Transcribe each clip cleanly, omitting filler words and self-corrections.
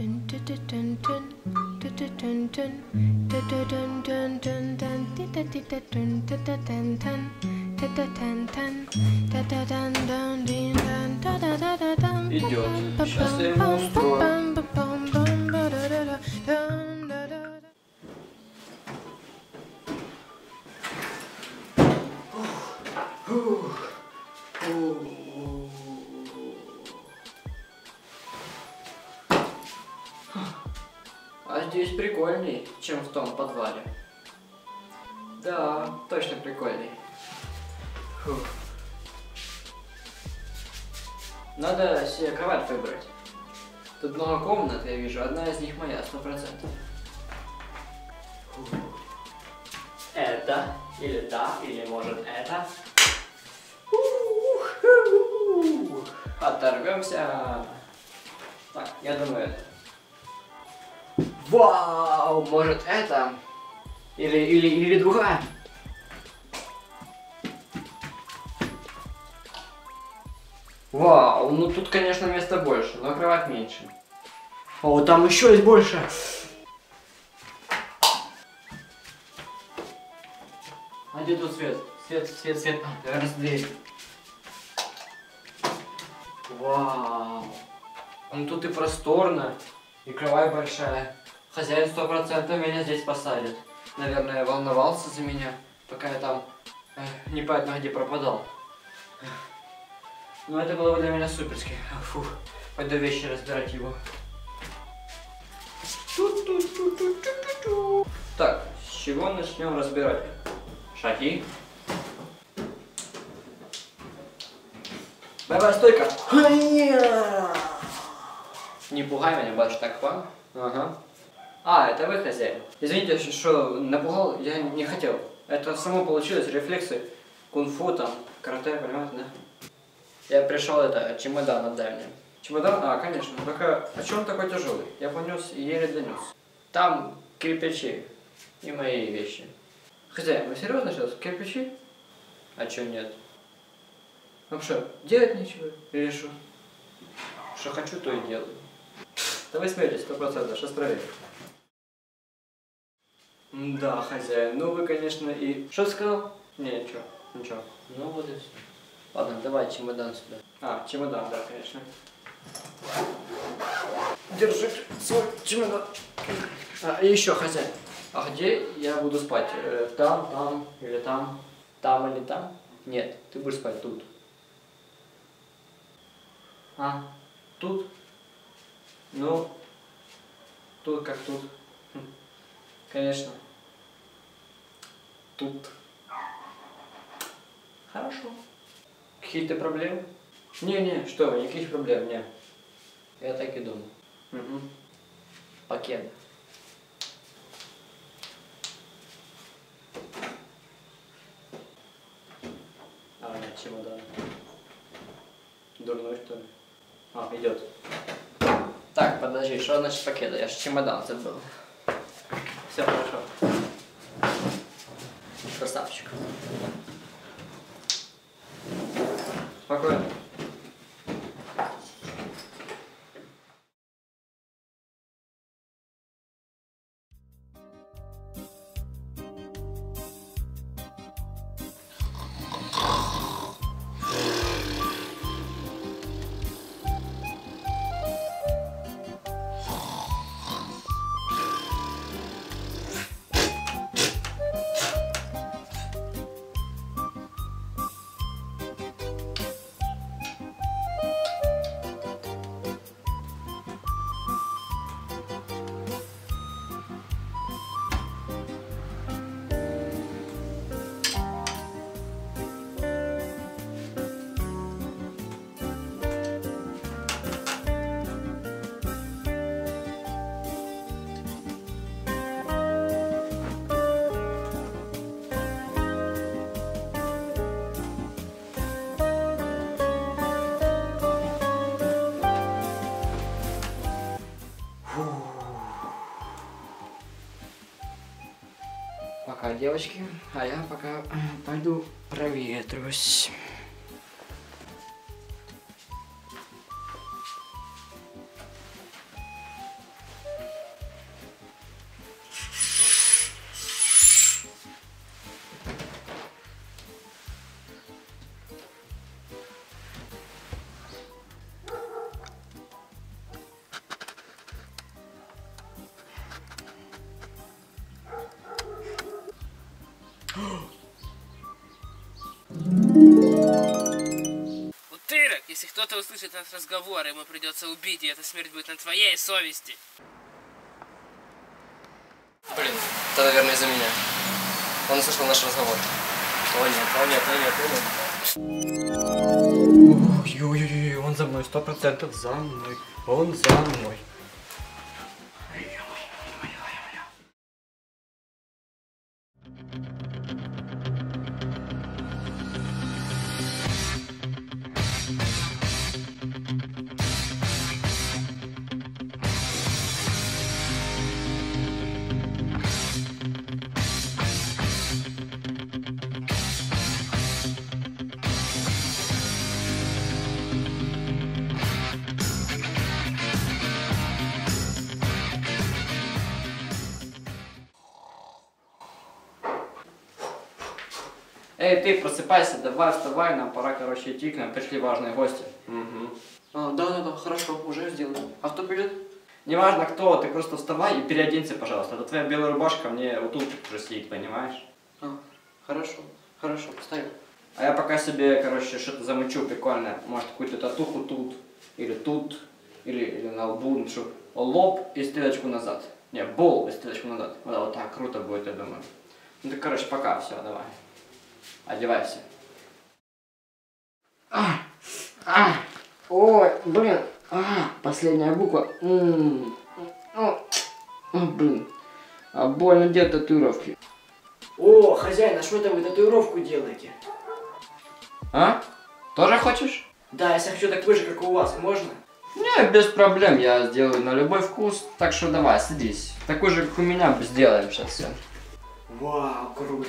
Сейчас я ему устрою. А здесь прикольней, чем в том подвале. Да, точно прикольней. Фух. Надо себе кровать выбрать. Тут много комнат, я вижу. Одна из них моя, 100%. Фух. Это, или да, или может это. Оторвемся. Так, я думаю это. Вау, может это? Или другая? Вау, ну тут, конечно, места больше, но кровать меньше. О, там еще есть больше. А где тут свет? Свет. Наверное, дверь. Вау. Ну тут и просторно, и кровать большая. Хозяин 100% меня здесь посадит. Наверное, волновался за меня, пока я там непонятно где пропадал. Но это было бы для меня суперски. Фух, пойду вещи разбирать его. Так, с чего начнем разбирать? Шаги. Бай-бай, стойка! Не пугай меня больше, так, к вам? Ага. А, это вы, хозяин. Извините, что напугал, я не хотел. Это само получилось, рефлексы, кунг-фу, там, карате, понимаете, да? Я пришел, это, чемодан отдай мне. Чемодан? А, конечно. Только, а чё он такой тяжелый? Я понес и еле донес. Там кирпичи и мои вещи. Хозяин, вы серьезно сейчас? Кирпичи? А чё нет? Ну что, делать нечего? Или что? Что хочу, то и делаю. Да вы смеетесь, 100%, сейчас проверю. Да, хозяин, ну вы, конечно, и... Что ты сказал? Не, ничего. Ну вот и все. Ладно, давай чемодан сюда. А, чемодан, да, конечно. Держи свой чемодан. А, и еще, хозяин. А где я буду спать? Там или там? Там или там? Нет, ты будешь спать тут. А, тут? Ну, тут как тут. Конечно. Тут. Хорошо. Какие-то проблемы? Не, что вы, никаких проблем, не. Я так и думал. Угу. Пакет. А, нет, чемодан. Дурной, что ли? А, идет. Так, подожди, что значит пакет? Я же чемодан забыл. Все хорошо. Красавчик. Спокойно. Пока, девочки, а я пока пойду проветрусь. услышит наш разговор, ему придется убить, и эта смерть будет на твоей совести. Блин, это, наверное, из-за меня. Он услышал наш разговор. О нет, о нет, о нет, о нет. Ой-ой-ой, он за мной, 100% за мной. Он за мной. Эй, ты, просыпайся, давай, вставай, нам пора, короче, идти, к нам пришли важные гости. Угу. Да, хорошо, уже сделаю. А кто придет? Неважно кто, ты просто вставай и переоденься, пожалуйста. Это твоя белая рубашка мне вот тут уже сидит, понимаешь? Хорошо, встаю. А я пока себе, короче, что-то замучу прикольное. Может, какую-то татуху тут, или на лбу, ну что, лоб и стрелочку назад. Не, бол и стрелочку назад. Вот так круто будет, я думаю. Ну, так, короче, пока, все, давай. Одевайся. Ой, блин. Последняя буква. Блин. А больно делать татуировки. О, хозяин, а что это вы татуировку делаете? А? Тоже хочешь? Да, если хочу такой же, как у вас, можно? Не, без проблем, я сделаю на любой вкус. Так что давай, садись. Такой же, как у меня, сделаем сейчас все. Вау, круто.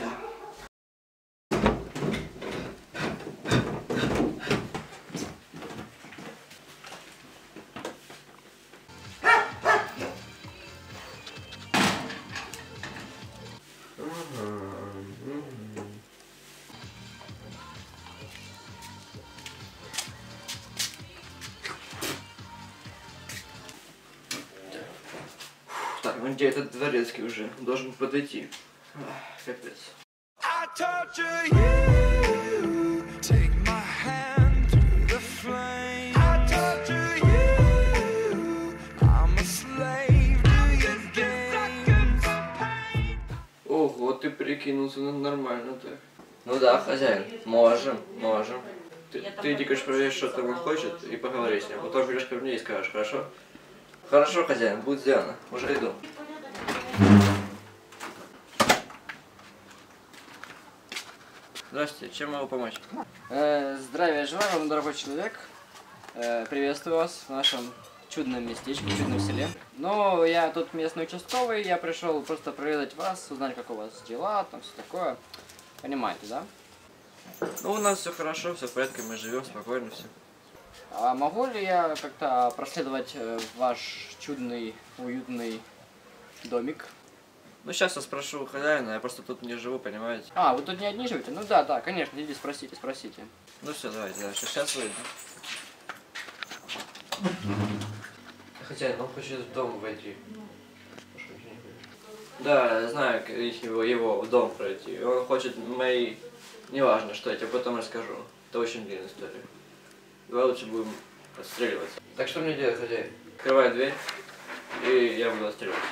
Так, ну где этот дворецкий уже? Должен подойти. Капец. Ого, ты прикинулся, ну нормально так. Ну да, хозяин, можем. Ты иди, конечно, проверь, что там он хочет, и поговори с ним. Потом придешь ко мне и скажешь, хорошо? Хорошо, хозяин, будет сделано. Уже иду. Здравствуйте, чем могу помочь? Здравия желаю вам, дорогой человек. Приветствую вас в нашем чудном местечке, чудном селе. Но я тут местный участковый, я пришел просто проведать вас, узнать, как у вас дела, там все такое. Понимаете, да? Ну, у нас все хорошо, все в порядке, мы живем спокойно, все. А могу ли я как-то проследовать ваш чудный, уютный домик? Ну, сейчас я спрошу у хозяина, я просто тут не живу, понимаете? А, вы тут не одни живете? Ну да, конечно, иди спросите. Ну все, давайте, сейчас выйду. Хозяин, он хочет в дом войти. Да, я знаю, его в дом пройти. Он хочет мои... Неважно, что я тебе потом расскажу. Это очень длинная история. Давай лучше будем отстреливаться. Так что мне делать, хозяин? Открывай дверь, и я буду отстреливаться.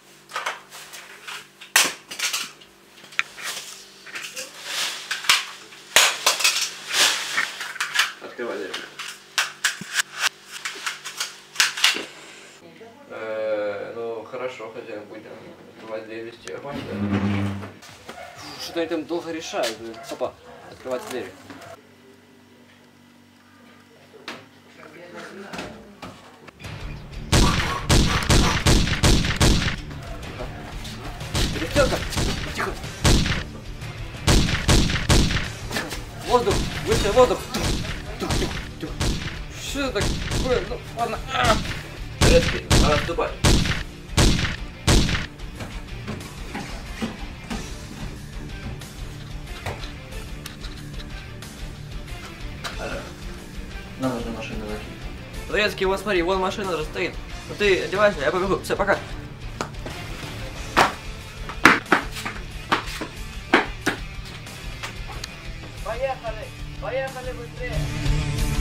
Открывай дверь. Ну, хорошо, хозяин, будем открывать дверь, вести огонь, да? Что-то они там долго решают, блин. Опа, открывать дверь. Перестрелка! Тихо! Воздух! Выше воздух! Тихо! Что это такое? Ну, ладно. Турецкий, надо отступать. Нам нужна машина закинуть. Турецкий, вот смотри, вон машина уже стоит. Ну ты одевайся, я побегу. Все, пока. Поехали быстрее.